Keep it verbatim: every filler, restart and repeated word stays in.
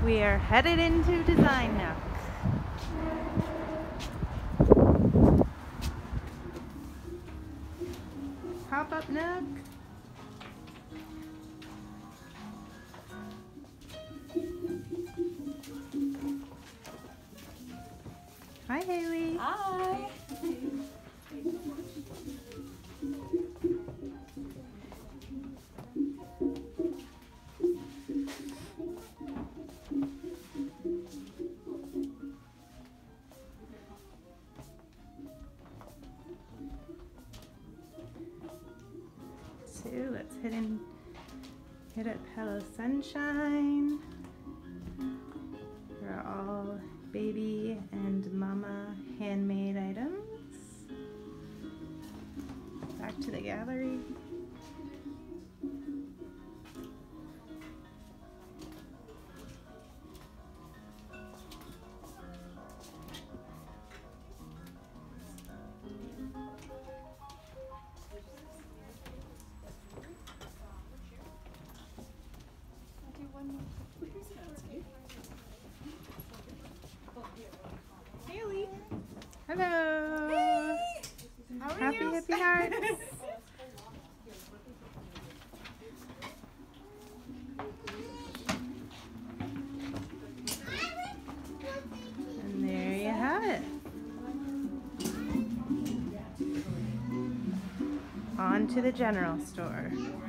We are headed into Design Nook. Pop-up Nook. Hi, Haley. Hi. So let's hit in, hit up Hello Sunshine. They're all baby and mama handmade items. Back to the gallery. Haley. Hello. Hey. How are Happy, you? happy hearts. And there you have it. On to the general store.